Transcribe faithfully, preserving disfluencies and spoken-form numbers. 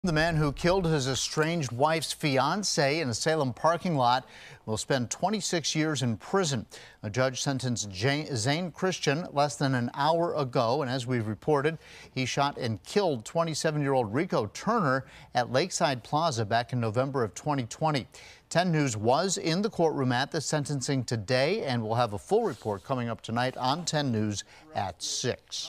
The man who killed his estranged wife's fiance in a Salem parking lot will spend twenty-six years in prison. A judge sentenced Zane Christian less than an hour ago, and as we've reported, he shot and killed twenty-seven-year-old Rico Turner at Lakeside Plaza back in November of twenty twenty. ten News was in the courtroom at the sentencing today, and we'll have a full report coming up tonight on ten News at six.